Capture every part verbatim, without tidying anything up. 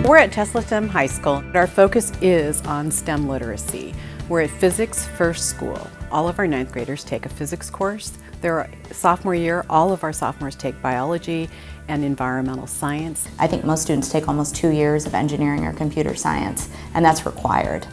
We're at Tesla STEM High School. Our focus is on STEM literacy. We're at Physics First School. All of our ninth graders take a physics course. Their sophomore year, all of our sophomores take biology and environmental science. I think most students take almost two years of engineering or computer science, and that's required.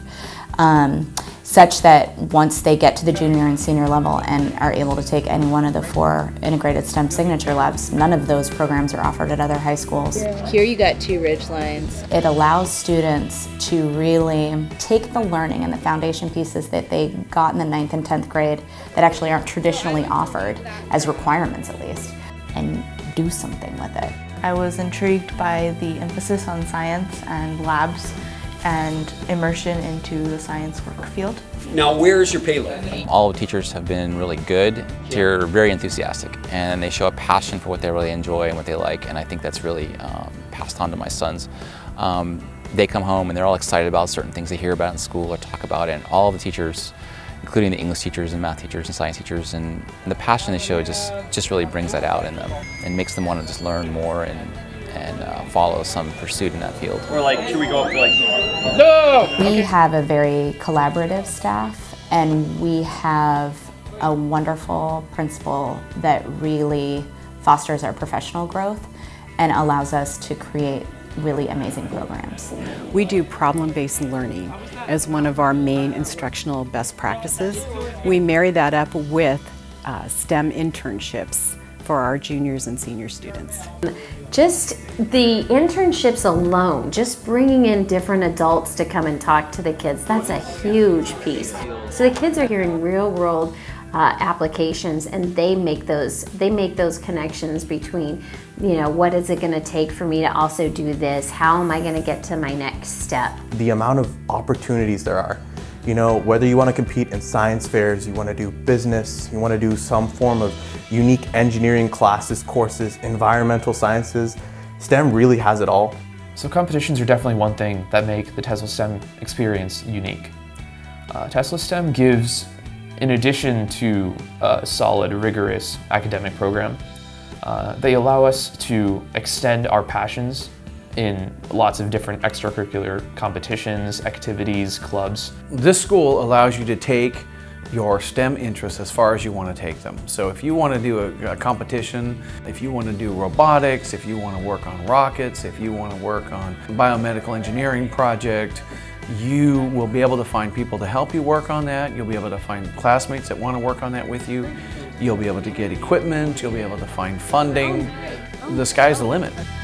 Um, such that once they get to the junior and senior level and are able to take any one of the four integrated STEM signature labs, none of those programs are offered at other high schools. Here you got two ridge lines. It allows students to really take the learning and the foundation pieces that they got in the ninth and tenth grade that actually aren't traditionally offered, as requirements at least, and do something with it. I was intrigued by the emphasis on science and labs and immersion into the science work field. Now, where's your payload? All the teachers have been really good. They're very enthusiastic and they show a passion for what they really enjoy and what they like, and I think that's really um, passed on to my sons. Um, they come home and they're all excited about certain things they hear about in school or talk about it, and all the teachers, including the English teachers and math teachers and science teachers, and, and the passion they show just, just really brings that out in them and makes them want to just learn more and and uh, follow some pursuit in that field. Or like, should we go up to like, no! We have a very collaborative staff, and we have a wonderful principal that really fosters our professional growth and allows us to create really amazing programs. We do problem-based learning as one of our main instructional best practices. We marry that up with uh, STEM internships for our juniors and senior students. Just the internships alone, just bringing in different adults to come and talk to the kids, that's a huge piece. So the kids are hearing real world uh, applications, and they make those they make those connections between, you know, what is it going to take for me to also do this? How am I going to get to my next step? The amount of opportunities there are. You know, whether you want to compete in science fairs, you want to do business, you want to do some form of unique engineering classes, courses, environmental sciences, STEM really has it all. So competitions are definitely one thing that make the Tesla STEM experience unique. Uh, Tesla STEM gives, in addition to a solid, rigorous academic program, uh, they allow us to extend our passions in lots of different extracurricular competitions, activities, clubs. This school allows you to take your STEM interests as far as you want to take them. So if you want to do a, a competition, if you want to do robotics, if you want to work on rockets, if you want to work on a biomedical engineering project, you will be able to find people to help you work on that. You'll be able to find classmates that want to work on that with you. You'll be able to get equipment, you'll be able to find funding. The sky's the limit.